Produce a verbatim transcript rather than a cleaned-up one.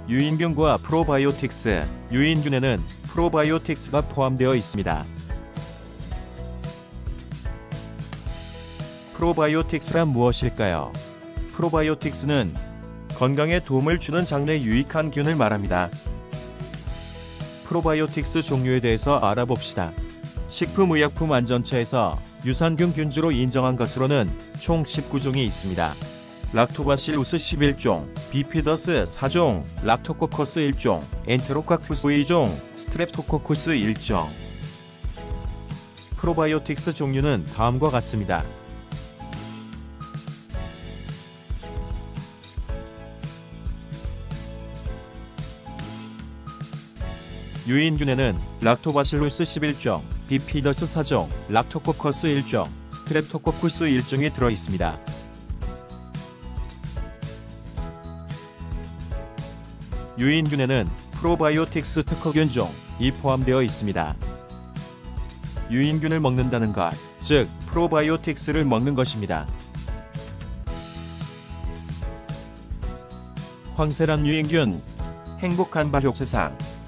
유인균과 프로바이오틱스. 유인균에는 프로바이오틱스가 포함되어 있습니다. 프로바이오틱스란 무엇일까요? 프로바이오틱스는 건강에 도움을 주는 장내 유익한 균을 말합니다. 프로바이오틱스 종류에 대해서 알아봅시다. 식품의약품안전처에서 유산균 균주로 인정한 것으로는 총 십구 종이 있습니다. 락토바실루스 십일 종, 비피더스 사 종, 락토코커스 일 종, 엔테로카쿠스 이 종, 스트랩토코쿠스 일 종. 프로바이오틱스 종류는 다음과 같습니다. 유인균에는 락토바실루스 십일 종, 비피더스 사 종, 락토코커스 일 종, 스트랩토코쿠스 일 종이 들어있습니다. 유인균에는 프로바이오틱스 특허균종이 포함되어 있습니다. 유인균을 먹는다는 것, 즉 프로바이오틱스를 먹는 것입니다. 황세란 유인균, 행복한 발육 세상.